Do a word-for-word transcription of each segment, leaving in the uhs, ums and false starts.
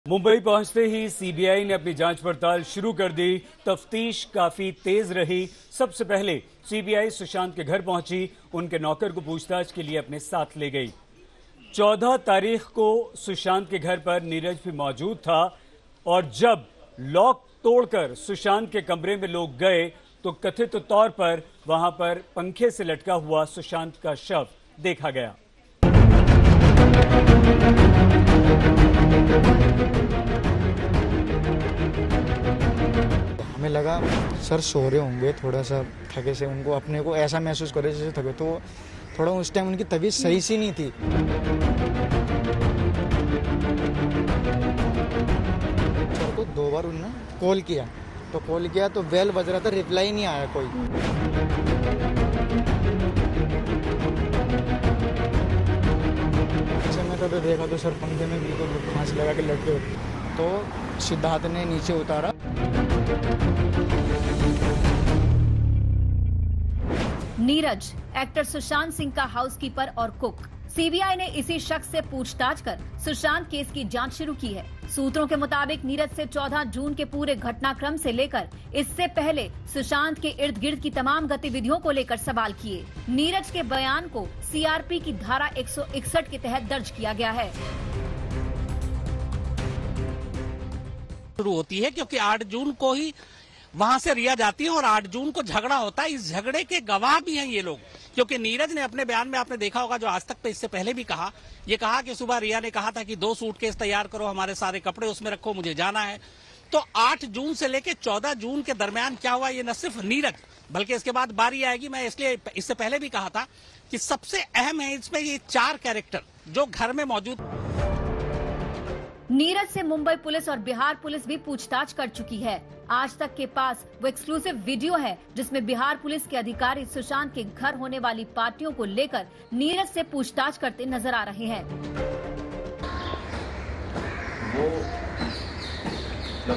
मुंबई पहुंचते ही सीबीआई ने अपनी जांच पड़ताल शुरू कर दी। तफ्तीश काफी तेज रही। सबसे पहले सीबीआई सुशांत के घर पहुंची, उनके नौकर को पूछताछ के लिए अपने साथ ले गई। चौदह तारीख को सुशांत के घर पर नीरज भी मौजूद था और जब लॉक तोड़कर सुशांत के कमरे में लोग गए तो कथित तौर पर वहां पर पंखे से लटका हुआ सुशांत का शव देखा गया। हमें लगा सर सो रहे होंगे, थोड़ा सा थके से, उनको अपने को ऐसा महसूस करे जैसे थके, तो थोड़ा उस टाइम उनकी तबीयत सही सी नहीं थी। सर को दो बार उन्होंने कॉल किया तो कॉल किया तो बेल बज रहा था, रिप्लाई नहीं आया कोई। अच्छा मैं तब देखा तो सर पंखे में बिल्कुल फांसी लगा के लटके, तो सिद्धार्थ ने नीचे उतारा। नीरज एक्टर सुशांत सिंह का हाउसकीपर और कुक। सीबीआई ने इसी शख्स से पूछताछ कर सुशांत केस की जांच शुरू की है। सूत्रों के मुताबिक नीरज से चौदह जून के पूरे घटनाक्रम से लेकर इससे पहले सुशांत के इर्द गिर्द की तमाम गतिविधियों को लेकर सवाल किए। नीरज के बयान को सीआरपी की धारा एक सौ इकसठ के तहत दर्ज किया गया है। शुरू होती है क्योंकि आठ जून को ही वहां से रिया जाती है और आठ जून को झगड़ा होता है। इस झगड़े के गवाह भी हैं ये लोग, क्योंकि नीरज ने अपने बयान में, आपने देखा होगा जो आज तक पे इससे पहले भी कहा, ये कहा कि सुबह रिया ने कहा था कि दो सूटकेस तैयार करो, हमारे सारे कपड़े उसमें रखो, मुझे जाना है। तो आठ जून से लेकर चौदह जून के दरमियान क्या हुआ, ये न सिर्फ नीरज बल्कि इसके बाद बारी आएगी, मैं इसलिए इससे पहले भी कहा था कि सबसे अहम है इसमें ये चार कैरेक्टर जो घर में मौजूद। नीरज से मुंबई पुलिस और बिहार पुलिस भी पूछताछ कर चुकी है। आज तक के पास वो एक्सक्लूसिव वीडियो है जिसमें बिहार पुलिस के अधिकारी सुशांत के घर होने वाली पार्टियों को लेकर नीरज से पूछताछ करते नजर आ रहे हैं। वो जब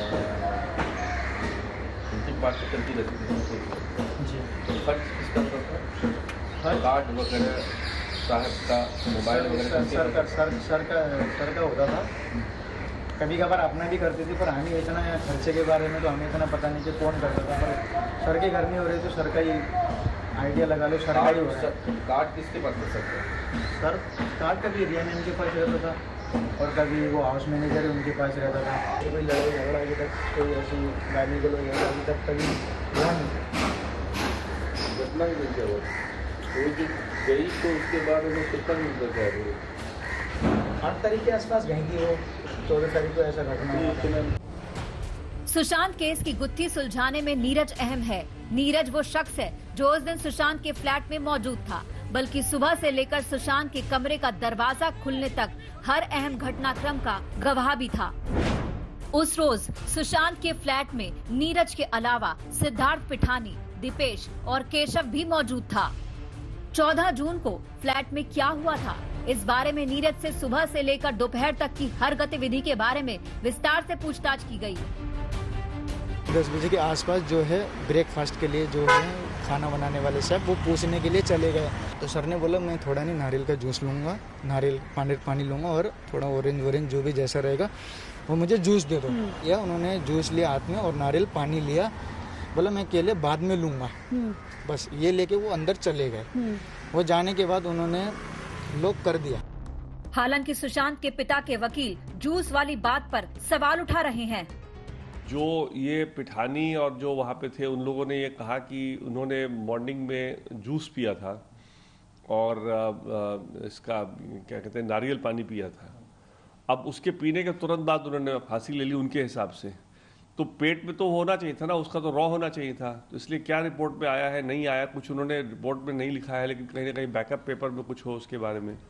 उनकी पार्टी चलती रहती थी तो खर्च किसका होता था? कार्ड वगैरह साहब का, मोबाइल वगैरह सर का सर सर का सर का होता था। कभी कभार अपना भी करते थे, पर हमें इतना खर्चे के बारे में तो हमें इतना पता नहीं कि कौन करता था। पर सर के घर में हो रहे तो सर का ही आइडिया लगा लो, सर का ही हो रहा है। कार्ड किसके पास मिल सकता है? सर कार्ड कभी रिया मैम के पास रहता था और कभी वो हाउस मैनेजर है उनके पास रहता था। कोई लड़ाई झगड़ा अभी तक, कोई ऐसी गाली गलौज अभी तक कभी हुआ नहीं। घटना ही नहीं क्या हुआ वो जो गई तो उसके बाद वो कितना मिलता जा रही है? आठ तारीख के आसपास गई थी वो, चौदह तारीख को ऐसा घटना हुआ। सुशांत केस की गुत्थी सुलझाने में नीरज अहम है। नीरज वो शख्स है जो उस दिन सुशांत के फ्लैट में मौजूद था, बल्कि सुबह से लेकर सुशांत के कमरे का दरवाजा खुलने तक हर अहम घटनाक्रम का गवाह भी था। उस रोज सुशांत के फ्लैट में नीरज के अलावा सिद्धार्थ पिठानी, दीपेश और केशव भी मौजूद था। चौदह जून को फ्लैट में क्या हुआ था, इस बारे में नीरज से सुबह से लेकर दोपहर तक की हर गतिविधि के बारे में विस्तार से पूछताछ की गई। दस बजे के आसपास जो है ब्रेकफास्ट के लिए जो है खाना बनाने वाले साहब वो पूछने के लिए चले गए, तो सर ने बोला मैं थोड़ा नहीं नारियल का जूस लूंगा, नारियल पानी पानी लूंगा और थोड़ा ऑरेंज ऑरेंज जो भी जैसा रहेगा वो मुझे जूस दे दो। या उन्होंने जूस लिया हाथ में और नारियल पानी लिया, बोला मैं केले बाद में लूंगा, बस ये लेके वो अंदर चले गए। वो जाने के बाद उन्होंने लॉक कर दिया। हालांकि सुशांत के पिता के वकील जूस वाली बात पर सवाल उठा रहे हैं। जो ये पिठानी और जो वहाँ पे थे उन लोगों ने ये कहा कि उन्होंने मॉर्निंग में जूस पिया था और इसका क्या कहते हैं नारियल पानी पिया था। अब उसके पीने के तुरंत बाद उन्होंने फांसी ले ली उनके हिसाब से, तो पेट में तो होना चाहिए था ना, उसका तो रॉ होना चाहिए था। तो इसलिए क्या रिपोर्ट में आया है नहीं आया, कुछ उन्होंने रिपोर्ट में नहीं लिखा है, लेकिन कहीं ना कहीं बैकअप पेपर में कुछ हो उसके बारे में।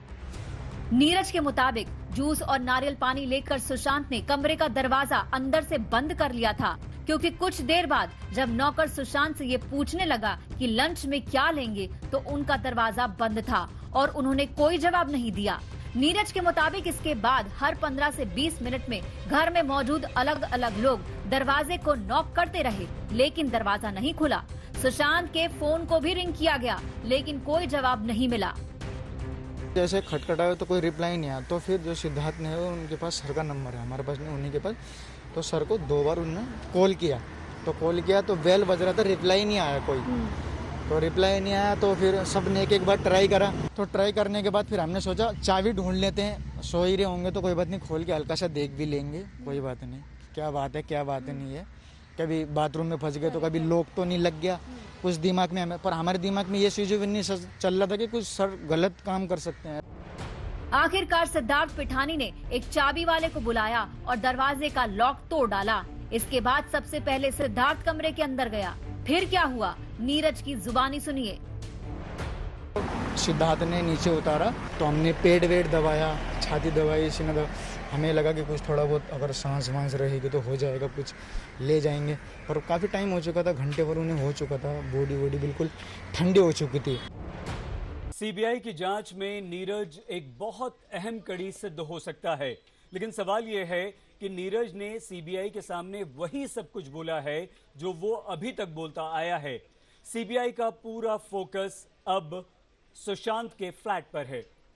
नीरज के मुताबिक जूस और नारियल पानी लेकर सुशांत ने कमरे का दरवाजा अंदर से बंद कर लिया था, क्योंकि कुछ देर बाद जब नौकर सुशांत से ये पूछने लगा कि लंच में क्या लेंगे तो उनका दरवाजा बंद था और उन्होंने कोई जवाब नहीं दिया। नीरज के मुताबिक इसके बाद हर पंद्रह से बीस मिनट में घर में मौजूद अलग अलग लोग दरवाजे को नॉक करते रहे, लेकिन दरवाजा नहीं खुला। सुशांत के फोन को भी रिंग किया गया, लेकिन कोई जवाब नहीं मिला। जैसे खटखटाया तो कोई रिप्लाई नहीं आया, तो फिर जो सिद्धार्थ ने है उनके पास सर का नंबर है, हमारे पास नहीं, उन्हीं के पास। तो सर को दो बार उन्होंने कॉल किया, तो कॉल किया तो बेल बज रहा था, रिप्लाई नहीं आया कोई। तो रिप्लाई नहीं आया तो फिर सब ने एक एक बार ट्राई करा। तो ट्राई करने के बाद फिर हमने सोचा चाबी ढूंढ लेते हैं, सो ही रहे होंगे तो कोई बात नहीं, खोल के हल्का सा देख भी लेंगे, कोई बात नहीं, क्या बात है क्या बात नहीं है। कभी बाथरूम में फंस गए तो कभी लॉक तो नहीं लग गया, कुछ दिमाग में हमें, पर हमारे दिमाग में ये सिचुएशन नहीं चल रहा था कि कुछ सर गलत काम कर सकते हैं। आखिरकार सिद्धार्थ पिठानी ने एक चाबी वाले को बुलाया और दरवाजे का लॉक तोड़ डाला। इसके बाद सबसे पहले सिद्धार्थ कमरे के अंदर गया। फिर क्या हुआ, नीरज की जुबानी सुनिए। सिद्धार्थ ने नीचे उतारा तो हमने पेट वेट दबाया, छाती दबाई, सीना दबाया। हमें लगा कि कुछ थोड़ा बहुत अगर सांस वांस रहेगी तो हो जाएगा, कुछ ले जाएंगे। पर काफ़ी टाइम हो चुका था, घंटे भर उन्हें हो चुका था, बॉडी वॉडी बिल्कुल ठंडी हो चुकी थी। सीबीआई की जांच में नीरज एक बहुत अहम कड़ी सिद्ध हो सकता है, लेकिन सवाल यह है कि नीरज ने सीबीआई के सामने वही सब कुछ बोला है जो वो अभी तक बोलता आया है। सीबीआई का पूरा फोकस अब सुशांत के फ्लैट पर है।